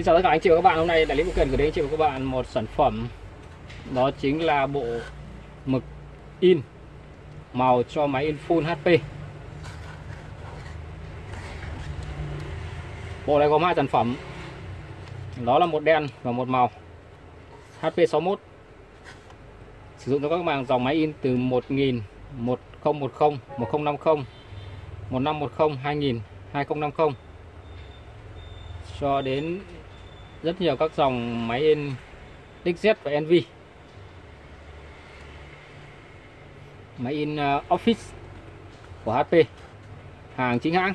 Xin chào tất cả anh chị và các bạn. Hôm nay đại lý Vũ Kiền gửi đến anh chị và các bạn một sản phẩm, đó chính là bộ mực in màu cho máy in Full HP. Bộ này gồm hai sản phẩm, đó là một đen và một màu, HP 61, sử dụng cho các bạn dòng máy in từ 1000, 1010, 1050, 1510, 2000, 2050 cho đến rất nhiều các dòng máy in XZ và NV, máy in Office của HP, hàng chính hãng.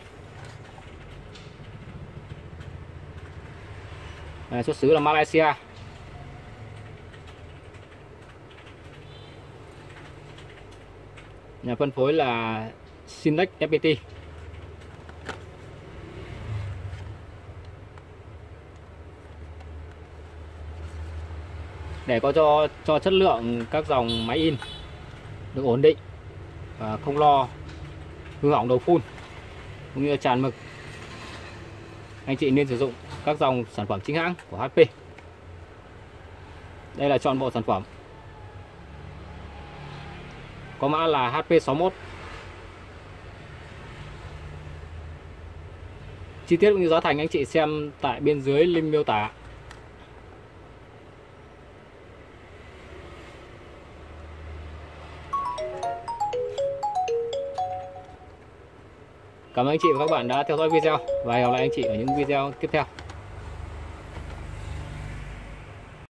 Xuất xứ là Malaysia. Nhà phân phối là Sinex FPT. Để có cho chất lượng các dòng máy in được ổn định và không lo hư hỏng đầu phun cũng như là tràn mực, anh chị nên sử dụng các dòng sản phẩm chính hãng của HP. Đây là trọn bộ sản phẩm, có mã là HP61. Chi tiết cũng như giá thành anh chị xem tại bên dưới link miêu tả. Cảm ơn anh chị và các bạn đã theo dõi video, và hẹn gặp lại anh chị ở những video tiếp theo.